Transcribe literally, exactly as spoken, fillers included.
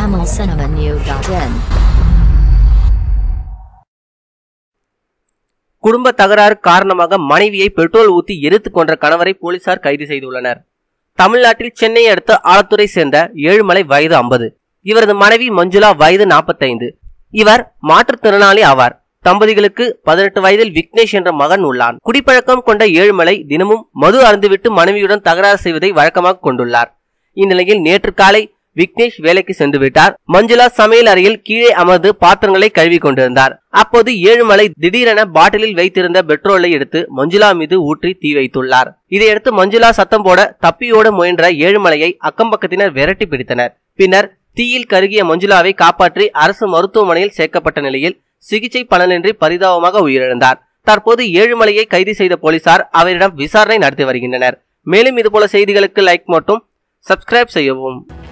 tamil cinema news dot in. குடும்ப தகராறு காரணமாக மனைவியை பெட்ரோல் ஊத்தி எரித்து கொன்ற கணவரை போலீசார் கைது செய்துள்ளனர். தமிழ்நாட்டில் சென்னையை அடுத்த ஆலத்தூரை சேர்ந்த ஏழுமலை வயது ஐம்பது. இவரது மனைவி மஞ்சுளா வயது நாற்பத்தைந்து. இவர் மாற்றுத்திறனாளி ஆவார். தம்பதிகளுக்கு பதினெட்டு வயதில் விக்னேஷ் என்ற மகன் உள்ளான். குடிப்பழக்கம் கொண்ட ஏழுமலை தினமும் மது அருந்துவிட்டு மனைவியுடன் தகராறு செய்வதை வழக்கமாக கொண்டுள்ளார். இந்நிலையில் நேற்று காலை விக்னேஷ் வேலைக்கு சென்று விட்டார். மஞ்சுளா சமையல் அறையில் கீழே அமர்ந்து பாத்திரங்களை கழுவி கொண்டிருந்தார். அப்போது ஏழுமலை திடீரென பாட்டிலில் வைத்திருந்த பெட்ரோலை எடுத்து மஞ்சுளா மீது ஊற்றி தீ வைத்துள்ளார். இதையடுத்து மஞ்சுளா சத்தம் போட தப்பியோட முயன்ற ஏழுமலையை அக்கம்பக்கத்தினர் விரட்டி பிடித்தனர். பின்னர் தீயில் கருகிய மஞ்சுளாவை காப்பாற்றி அரசு மருத்துவமனையில் சேர்க்கப்பட்ட நிலையில் சிகிச்சை பலனின்றி பரிதாபமாக உயிரிழந்தார். தற்போது ஏழுமலையை கைது செய்த போலீசார் அவரிடம் விசாரணை நடத்தி வருகின்றனர். மேலும் இதுபோல செய்திகளுக்கு லைக் மற்றும் சப்ஸ்கிரைப் செய்யவும்.